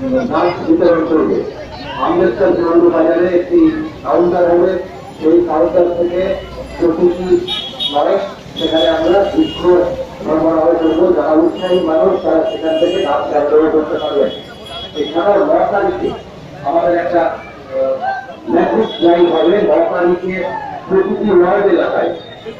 Mask বিতরণ করবে। আম্বেদকর বাজারে একটি কাউন্টার হবে, সেই কাউন্টার থেকে প্রতিটি নয় সেখানে আমরা বৃক্ষ সরবরাহ করবো। যারা উৎসাহী মানুষ তারা সেখান থেকে গাছ সংগ্রহ করতে পারবেন। এছাড়াও 9 তারিখে আমাদের একটা মেসেজ ড্রাইভ হবে। 9 তারিখে প্রতিটি ওয়ার্ড এলাকায়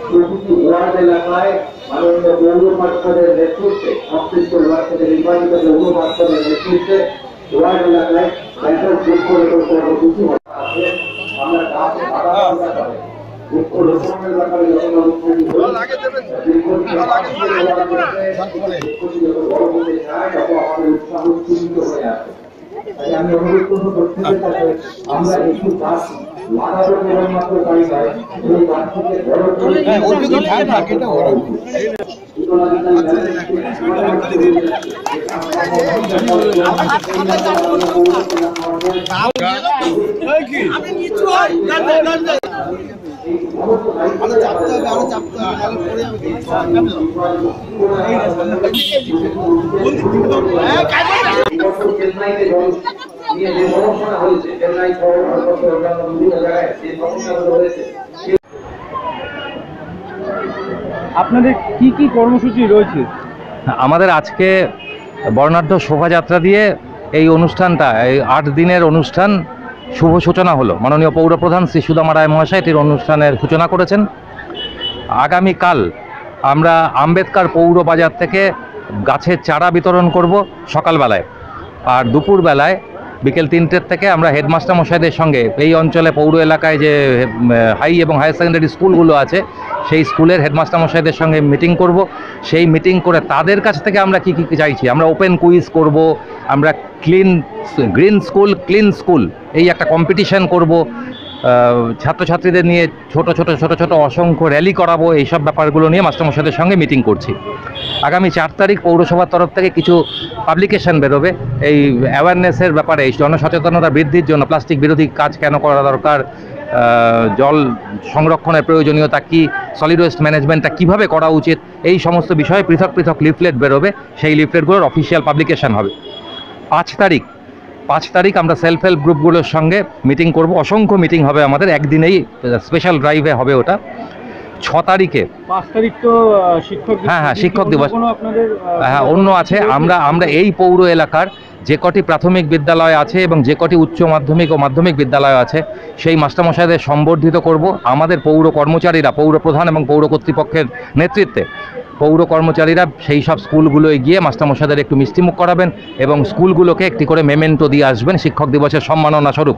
মাননীয় পৌর পার্ষদের নেতৃত্বে, সংশ্লিষ্ট ওয়ার্ড থেকে নির্বাচিত পৌর পার্ষদের নেতৃত্বে ওয়ার্ড এলাকায় ব্যাপক বৃক্ষরোপণ কর্মসূচি আছে। আমরা গাছে বাধা করে বৃক্ষরোপণের ব্যাপারে বড় হতে চায়, তত আমাদের উৎসাহ সীমিত হয়ে আছে। তাই আমি অনুরোধ করবো প্রত্যেকের কাছে আমরা একটু গাছ লাগাবো কেবলমাত্র তাই নয়, সেই গাছ থেকে বড় আপনাদের কি কি কর্মসূচি রয়েছে? আমাদের আজকে বর্ণাঢ্য শোভাযাত্রা দিয়ে এই অনুষ্ঠানটা, এই 8 দিনের অনুষ্ঠান শুভ সূচনা হলো। মাননীয় পৌরপ্রধান শ্রী সুদামা রায় মহাশয় এটির অনুষ্ঠানের সূচনা করেছেন। আগামীকাল আমরা আম্বেদকর পৌর বাজার থেকে গাছের চারা বিতরণ করব সকালবেলায়, আর দুপুরবেলায় বিকেল 3টের থেকে আমরা হেডমাস্টার মশাইদের সঙ্গে এই অঞ্চলে পৌর এলাকায় যে হাই এবং হায়ার সেকেন্ডারি স্কুলগুলো আছে সেই স্কুলের হেডমাস্টার মশাইদের সঙ্গে মিটিং করব। সেই মিটিং করে তাদের কাছ থেকে আমরা কি কি চাইছি, আমরা ওপেন কুইজ করব, আমরা গ্রিন স্কুল ক্লিন স্কুল এই একটা কম্পিটিশন করব, ছাত্রছাত্রীদের নিয়ে ছোট ছোট অসংখ্য র্যালি করাবো। এইসব ব্যাপারগুলো নিয়ে মাস্টারমশাইদের সঙ্গে মিটিং করছি। আগামী 4 তারিখ পৌরসভার তরফ থেকে কিছু পাবলিকেশন বেরোবে এই অ্যাওয়ারনেসের ব্যাপারে, এই জনসচেতনতা বৃদ্ধির জন্য প্লাস্টিক বিরোধী কাজ কেন করা দরকার, জল সংরক্ষণের প্রয়োজনীয়তা কি, সলিড ওয়েস্ট ম্যানেজমেন্টটা কীভাবে করা উচিত, এই সমস্ত বিষয়ে পৃথক পৃথক লিফলেট বেরোবে। সেই লিফলেটগুলোর অফিসিয়াল পাবলিকেশন হবে। 5 তারিখ আমরা সেলফ হেল্প গ্রুপগুলোর সঙ্গে মিটিং করব। অসংখ্য মিটিং হবে আমাদের, একদিনেই স্পেশাল ড্রাইভে হবে ওটা। 6 তারিখে 5 তারিখ তো শিক্ষক দিবস। হ্যাঁ শিক্ষক দিবস। আপনাদের অন্য আছে। আমরা এই পৌর এলাকার যে কটি প্রাথমিক বিদ্যালয় আছে এবং যে কটি উচ্চ মাধ্যমিক ও মাধ্যমিক বিদ্যালয় আছে সেই মাস্টারমশাইদের সম্বর্ধিত করব। আমাদের পৌর কর্মচারীরা, পৌর প্রধান এবং পৌর কর্তৃপক্ষের নেতৃত্বে পৌর কর্মচারীরা সেই সব স্কুলগুলোয় গিয়ে মাস্টারমশাইদের একটু মিষ্টিমুখ করাবেন এবং স্কুলগুলোকে একটি করে মেমেন্টো দিয়ে আসবেন শিক্ষক দিবসের সম্মাননা স্বরূপ।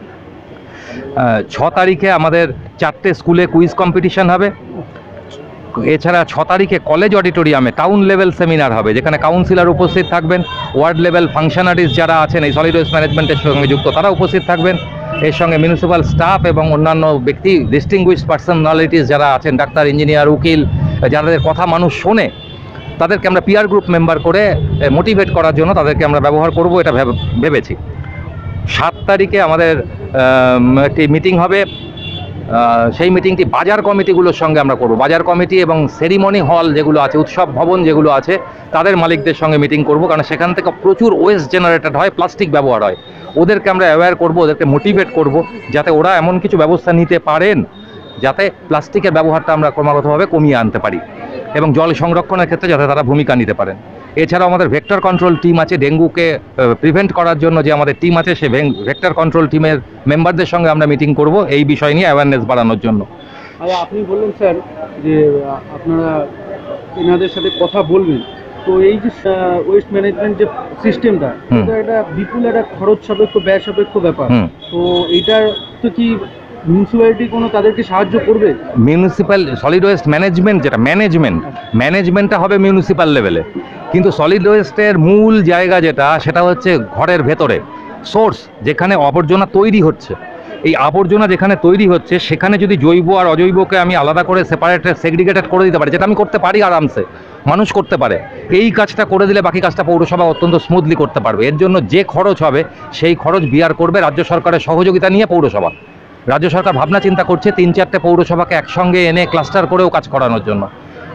6 তারিখে আমাদের 4টে স্কুলে কুইজ কম্পিটিশন হবে। এছাড়া 6 তারিখে কলেজ অডিটোরিয়ামে টাউন লেভেল সেমিনার হবে, যেখানে কাউন্সিলর উপস্থিত থাকবেন, ওয়ার্ড লেভেল ফাংশনারিজ যারা আছেন এই সলিড ওয়েস্ট ম্যানেজমেন্টের সঙ্গে যুক্ত তারা উপস্থিত থাকবেন। এর সঙ্গে মিউনিসিপ্যাল স্টাফ এবং অন্যান্য ব্যক্তি, ডিস্টিংগুইশড পার্সোনালিটিস যারা আছেন, ডাক্তার, ইঞ্জিনিয়ার, উকিল, যাদের কথা মানুষ শোনে, তাদেরকে আমরা পিয়ার গ্রুপ মেম্বার করে মোটিভেট করার জন্য তাদেরকে আমরা ব্যবহার করব, এটা ভেবেছি। 7 তারিখে আমাদের একটি মিটিং হবে। সেই মিটিংটি বাজার কমিটিগুলোর সঙ্গে আমরা করব। বাজার কমিটি এবং সেরিমনি হল যেগুলো আছে, উৎসব ভবন যেগুলো আছে, তাদের মালিকদের সঙ্গে মিটিং করব, কারণ সেখান থেকে প্রচুর ওয়েস্ট জেনারেটেড হয়, প্লাস্টিক ব্যবহার হয়। ওদেরকে আমরা অ্যাওয়্যার করব, ওদেরকে মোটিভেট করব, যাতে ওরা এমন কিছু ব্যবস্থা নিতে পারেন যাতে প্লাস্টিকের ব্যবহারটা আমরা ক্রমাগতভাবে কমিয়ে আনতে পারি এবং জল সংরক্ষণের ক্ষেত্রে যাতে তারা ভূমিকা নিতে পারেন। এছাড়াও আমাদের ভেক্টর কন্ট্রোল টিম আছে, ডেঙ্গুকে প্রিভেন্ট করার জন্য যে আমাদের টিম আছে, সেই ভেক্টর কন্ট্রোল টিমের মেম্বারদের সঙ্গে আমরা মিটিং করব এই বিষয় নিয়ে অ্যাওয়ারনেস বাড়ানোর জন্য। আপনি বললেন স্যার যে আপনারা এনাদের সাথে কথা বলবেন, তো এই যে ওয়েস্ট ম্যানেজমেন্ট যে সিস্টেমটা, এটা একটা বিপুল একটা খরচ সাপেক্ষ, ব্যয় সাপেক্ষ ব্যাপার। তো এইটার তো কি মিউনিসিপ্যালিটি কোনো তাদেরকে সাহায্য করবে? মিউনিসিপ্যাল সলিড ওয়েস্ট ম্যানেজমেন্ট, যেটা ম্যানেজমেন্টটা হবে মিউনিসিপ্যাল লেভেলে, কিন্তু সলিড ওয়েস্টের মূল জায়গা সেটা হচ্ছে ঘরের ভেতরে সোর্স, যেখানে আবর্জনা তৈরি হচ্ছে। এই আবর্জনা যেখানে তৈরি হচ্ছে সেখানে যদি জৈব আর অজৈবকে আমি আলাদা করে সেগ্রিগেটেড করে দিতে পারি, যেটা আমি করতে পারি আরামসে, মানুষ করতে পারে, এই কাজটা করে দিলে বাকি কাজটা পৌরসভা অত্যন্ত স্মুথলি করতে পারবে। এর জন্য যে খরচ হবে সেই খরচ বিয়ার করবে রাজ্য সরকারের সহযোগিতা নিয়ে পৌরসভা। রাজ্য সরকার ভাবনা চিন্তা করছে 3-4টে পৌরসভাকে একসঙ্গে এনে ক্লাস্টার করেও কাজ করানোর জন্য।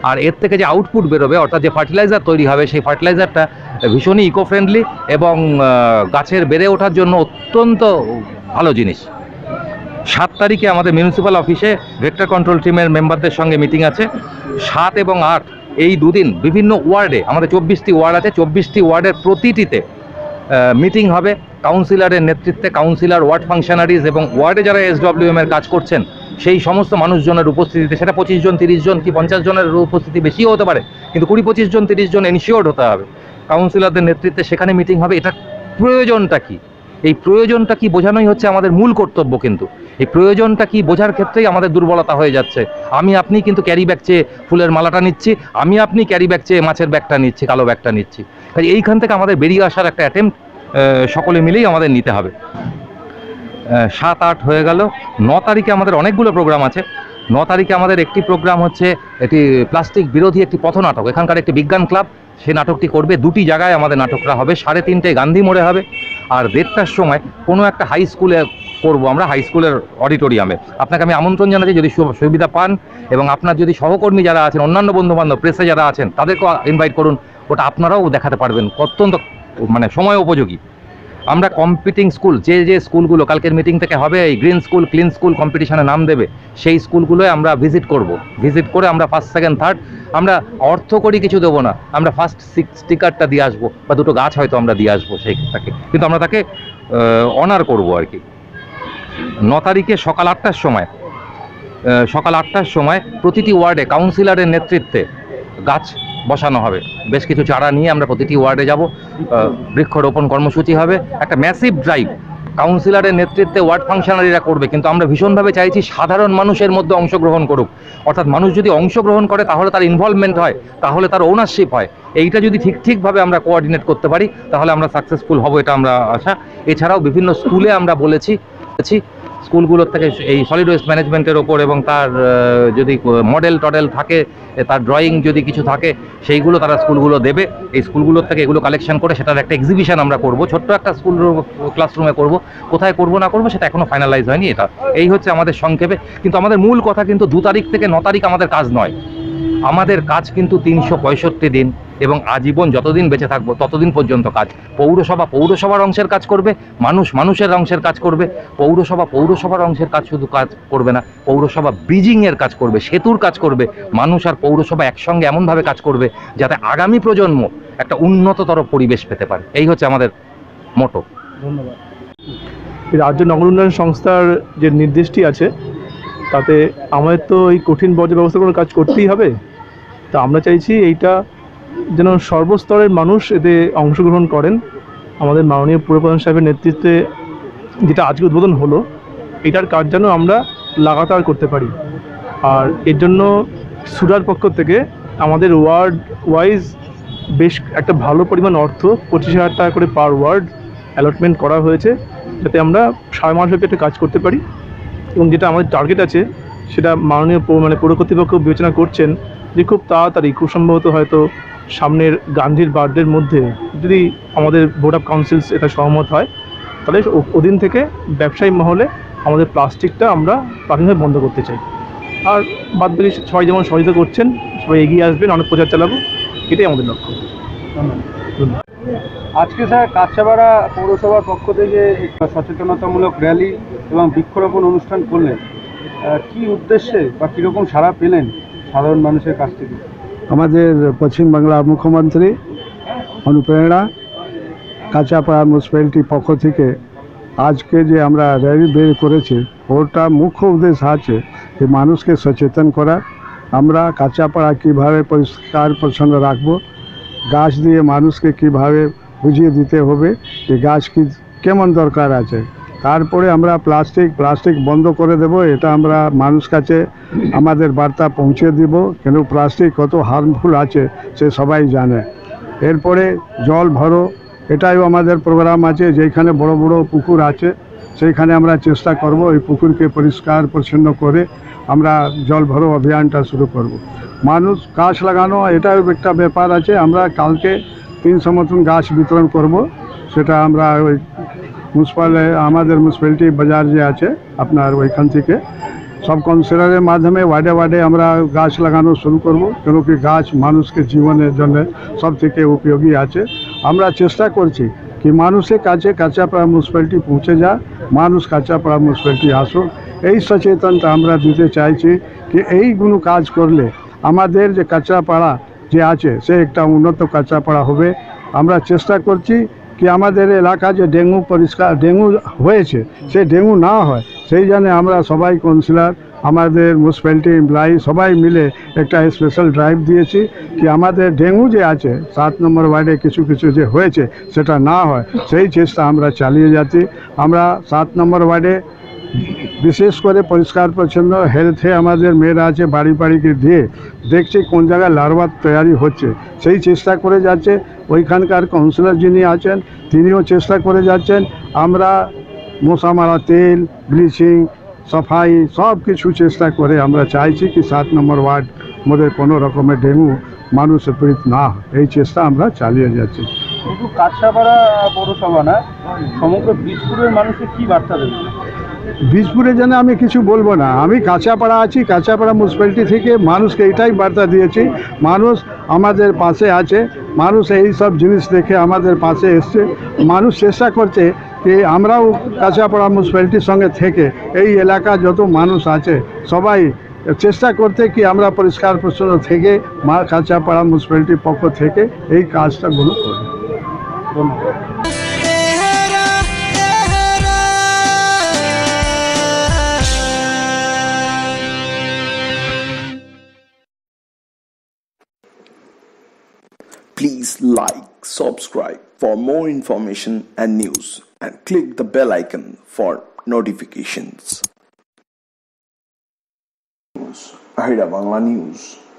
আর এর থেকে যে আউটপুট বেরোবে অর্থাৎ যে ফার্টিলাইজার তৈরি হবে সেই ফার্টিলাইজারটা ভীষণই ইকো ফ্রেন্ডলি এবং গাছের বেড়ে ওঠার জন্য অত্যন্ত ভালো জিনিস। 7 তারিখে আমাদের মিউনিসিপ্যাল অফিসে ভেক্টর কন্ট্রোল টিমের মেম্বারদের সঙ্গে মিটিং আছে। 7 এবং 8 এই দুদিন বিভিন্ন ওয়ার্ডে, আমাদের 24টি ওয়ার্ড আছে, 24টি ওয়ার্ডের প্রতিটিতে মিটিং হবে কাউন্সিলরের নেতৃত্বে। কাউন্সিলর, ওয়ার্ড ফাংশনারিজ এবং ওয়ার্ডে যারা SWM এর কাজ করছেন সেই সমস্ত মানুষজনের উপস্থিতিতে, সেটা 25 জন, 30 জন কি 50 জনের উপস্থিতি বেশিও হতে পারে, কিন্তু 20-25 জন, 30 জন এনশিওর্ড হতে হবে। কাউন্সিলরদের নেতৃত্বে সেখানে মিটিং হবে। এটা প্রয়োজনটা কি, এই প্রয়োজনটা কি বোঝানোই হচ্ছে আমাদের মূল কর্তব্য। কিন্তু এই প্রয়োজনটা কি বোঝার ক্ষেত্রেই আমাদের দুর্বলতা হয়ে যাচ্ছে। আমি আপনি কিন্তু ক্যারি ব্যাগ চেয়ে ফুলের মালাটা নিচ্ছি, আমি আপনি ক্যারি ব্যাগ চেয়ে মাছের ব্যাগটা নিচ্ছি, কালো ব্যাগটা নিচ্ছি। তাই এইখান থেকে আমাদের বেরিয়ে আসার একটা অ্যাটেম্প্ট সকলে মিলেই আমাদের নিতে হবে। 7-8 হয়ে গেল। 9 তারিখে আমাদের অনেকগুলো প্রোগ্রাম আছে। 9 তারিখে আমাদের একটি প্রোগ্রাম হচ্ছে এটি প্লাস্টিক বিরোধী একটি পথনাটক, এখানকার একটি বিজ্ঞান ক্লাব সে নাটকটি করবে। 2টি জায়গায় আমাদের নাটকটা হবে। 3:30টায় গান্ধী মোড়ে হবে, আর 1:30টার সময় কোনো একটা হাই স্কুলে করবো আমরা, হাই স্কুলের অডিটোরিয়ামে। আপনাকে আমি আমন্ত্রণ জানাচ্ছি, যদি সুবিধা পান এবং আপনার যদি সহকর্মী যারা আছেন, অন্যান্য বন্ধুবান্ধব, প্রেসে যারা আছেন, তাদেরকেও ইনভাইট করুন। ওটা আপনারাও দেখাতে পারবেন, অত্যন্ত সময় উপযোগী। আমরা কম্পিটিং স্কুল, যে স্কুলগুলো কালকের মিটিং থেকে হবে এই গ্রিন স্কুল, ক্লিন স্কুল কম্পিটিশনে নাম দেবে, সেই স্কুলগুলোয় আমরা ভিজিট করব। ভিজিট করে আমরা 1st, 2nd, 3rd আমরা অর্থ করি কিছু দেবো না, আমরা ফার্স্ট স্টিকারটা দিয়ে আসবো বা 2টো গাছ হয়তো আমরা দিয়ে আসবো সেইটাকে, কিন্তু আমরা তাকে অনার করবো আর কি। 9 তারিখে সকাল 8টার সময় প্রতিটি ওয়ার্ডে কাউন্সিলরের নেতৃত্বে গাছ বসানো হবে। বেশ কিছু চারা নিয়ে আমরা প্রতিটি ওয়ার্ডে যাব, বৃক্ষরোপণ কর্মসূচি হবে, একটা ম্যাসিভ ড্রাইভ কাউন্সিলরের নেতৃত্বে ওয়ার্ড ফাংশনারিরা করবে। কিন্তু আমরা ভীষণভাবে চাইছি সাধারণ মানুষের মধ্যে অংশগ্রহণ করুক, অর্থাৎ মানুষ যদি অংশগ্রহণ করে তাহলে তার ইনভলভমেন্ট হয়, তাহলে তার ওনারশিপ হয়। এইটা যদি ঠিকভাবে আমরা কোঅর্ডিনেট করতে পারি তাহলে আমরা সাকসেসফুল হব, এটা আমরা আশা। এছাড়াও বিভিন্ন স্কুলে আমরা বলেছি স্কুলগুলোর থেকে এই সলিড ওয়েস্ট ম্যানেজমেন্টের ওপর এবং তার যদি মডেল থাকে, তার ড্রয়িং যদি কিছু থাকে, সেইগুলো তারা স্কুলগুলো দেবে। এই স্কুলগুলোর থেকে এগুলো কালেকশন করে সেটার একটা এক্সিবিশন আমরা করব, ছোট্ট একটা স্কুল ক্লাসরুমে করব। কোথায় করব না করব সেটা এখনও ফাইনালাইজ হয়নি। এটা এই হচ্ছে আমাদের সংক্ষেপে। কিন্তু আমাদের মূল কথা কিন্তু 2 তারিখ থেকে 9 তারিখ আমাদের কাজ নয়, আমাদের কাজ কিন্তু 365 দিন এবং আজীবন যতদিন বেঁচে থাকবো ততদিন পর্যন্ত কাজ। পৌরসভার অংশের কাজ করবে, মানুষের অংশের কাজ করবে। পৌরসভার অংশের কাজ শুধু কাজ করবে না, পৌরসভা ব্রিজিংয়ের কাজ করবে, সেতুর কাজ করবে। মানুষ আর পৌরসভা একসঙ্গে এমনভাবে কাজ করবে যাতে আগামী প্রজন্ম একটা উন্নততর পরিবেশ পেতে পারে। এই হচ্ছে আমাদের মোটো। ধন্যবাদ। রাজ্য নগর উন্নয়ন সংস্থার যে নির্দেশটি আছে তাতে আমাদের তো এই কঠিন বর্জ্য ব্যবস্থাপনার কাজ করতেই হবে। তা আমরা চাইছি এইটা যেন সর্বস্তরের মানুষ এতে অংশগ্রহণ করেন। আমাদের মাননীয় পুরপ্রধান সাহেবের নেতৃত্বে যেটা আজকে উদ্বোধন হলো, এটার কাজ যেন আমরা লাগাতার করতে পারি। আর এর জন্য সুরার পক্ষ থেকে আমাদের ওয়ার্ড ওয়াইজ বেশ একটা ভালো পরিমাণ অর্থ 25,000 টাকা করে পার ওয়ার্ড অ্যালটমেন্ট করা হয়েছে, যাতে আমরা 6 মাসব্যাপী একটা কাজ করতে পারি। এবং যেটা আমাদের টার্গেট আছে সেটা মাননীয় পৌর কর্তৃপক্ষ বিবেচনা করছেন যে খুব তাড়াতাড়ি, খুব সম্ভবত হয়তো সামনের গান্ধীর বার্থডের মধ্যে যদি আমাদের বোর্ড অফ কাউন্সিলস এটা সহমত হয়, তাহলে ওদিন থেকে ব্যবসায়ী মহলে আমাদের প্লাস্টিকটা আমরা প্রাথমিকভাবে বন্ধ করতে চাই। আর বাদ বাকি সবাই যেমন সহযোগিতা করছেন, সবাই এগিয়ে আসবেন, অনেক প্রচার চালাবো, এটাই আমাদের লক্ষ্য। ধন্যবাদ। আজকে স্যার কাছাপাড়া পৌরসভার পক্ষ থেকে সচেতনতামূলক র্যালি এবং বৃক্ষরোপণ অনুষ্ঠান করলেন, কি উদ্দেশ্যে বা কীরকম সাড়া পেলেন সাধারণ মানুষের কাছ থেকে? আমাদের পশ্চিমবাংলার মুখ্যমন্ত্রী অনুপ্রেরণা কাছাপাড়া মিউনিসিপ্যালিটির পক্ষ থেকে আজকে যে আমরা র্যালি বের করেছি, ওটা মুখ্য উদ্দেশ্য আছে যে মানুষকে সচেতন করা। আমরা কাছাপাড়া কীভাবে পরিষ্কার পরিচ্ছন্ন রাখবো, গাছ দিয়ে মানুষকে কীভাবে বুঝিয়ে দিতে হবে যে গাছ কি কেমন দরকার আছে। তারপরে আমরা প্লাস্টিক বন্ধ করে দেব, এটা আমরা মানুষ কাছে আমাদের বার্তা পৌঁছে দিব, কেন প্লাস্টিক কত হার্মফুল আছে সে সবাই জানে। এরপরে জল ভরো, এটাও আমাদের প্রোগ্রাম আছে। যেখানে বড় বড় পুকুর আছে সেইখানে আমরা চেষ্টা করব এই পুকুরকে পরিষ্কার পরিচ্ছন্ন করে আমরা জল ভরো অভিযানটা শুরু করব। মানুষ গাছ লাগানো এটাও একটা ব্যাপার আছে। আমরা কালকে 300 মতন গাছ বিতরণ করব। সেটা আমরা ওই আমাদের মিউনিসিপ্যালিটি বাজার যে আছে আপনার ওইখান থেকে সব কাউন্সিলরের মাধ্যমে ওয়ার্ডে ওয়ার্ডে আমরা গাছ লাগানো শুরু করব, কেন কি গাছ মানুষকে জীবনের জন্য সব থেকে উপযোগী আছে। আমরা চেষ্টা করছি কি মানুষের কাছে কাঁচাপাড়া মিউনিসিপ্যালিটি পৌঁছে যায়, মানুষ কাঁচাপাড়া মিউনিসিপ্যালিটি আসুক, এই সচেতনতা আমরা দিতে চাইছি কি এইগুলো কাজ করলে আমাদের যে কাঁচাপাড়া যে আছে সে একটা উন্নত কাঁচাপাড়া হবে। আমরা চেষ্টা করছি কি আমাদের এলাকা যে ডেঙ্গু হয়েছে সে ডেঙ্গু না হয় সেই জন্য আমরা সবাই কাউন্সিলর আমাদের মিউনিসিপ্যালিটি এমপ্লয়ি সবাই মিলে একটা স্পেশাল ড্রাইভ দিয়েছি কি আমাদের ডেঙ্গু যে আছে 7 নম্বর ওয়ার্ডে কিছু কিছু যে হয়েছে সেটা না হয়, সেই চেষ্টা আমরা চালিয়ে যাচ্ছি। আমরা 7 নম্বর ওয়ার্ডে বিশেষ করে পরিষ্কার পরিচ্ছন্ন হেলথে আমাদের মেয়েরা আছে, বাড়ি বাড়িকে দিয়ে দেখছে কোন জায়গায় লার্ভা তৈরি হচ্ছে, সেই চেষ্টা করে যাচ্ছে। ওইখানকার কাউন্সিলর যিনি আছেন তিনিও চেষ্টা করে যাচ্ছেন। আমরা মশা মারা তেল, ব্লিচিং, সাফাই সব কিছু চেষ্টা করে আমরা চাইছি কি 7 নম্বর ওয়ার্ড মধ্যে কোনো রকমের ডেঙ্গু মানুষের পীড়িত না হয়, এই চেষ্টা আমরা চালিয়ে যাচ্ছি। শুধু কাছড়াপাড়া পৌরসভা না, সমগ্র বীজপুরের মানুষের কি বার্তা দেবে? বীজপুরে যেন আমি কিছু বলবো না, আমি কাঁচাপাড়া আছি, কাঁচাপাড়া মিউনিসিপ্যালিটি থেকে মানুষকে এটাই বার্তা দিয়েছি, মানুষ আমাদের পাশে আছে, মানুষ এই সব জিনিস দেখে আমাদের পাশে এসছে। মানুষ চেষ্টা করছে যে আমরাও কাঁচাপাড়া মিউনিসিপ্যালিটির সঙ্গে থেকে এই এলাকা যত মানুষ আছে সবাই চেষ্টা করতে কি আমরা পরিষ্কার পরিচ্ছন্ন থেকে কাঁচাপাড়া মিউনিসিপ্যালিটির পক্ষ থেকে এই কাজটাগুলো করি। ধন্যবাদ। Please like, subscribe for more information and news, and click the bell icon for notifications. Ahira Bangla News.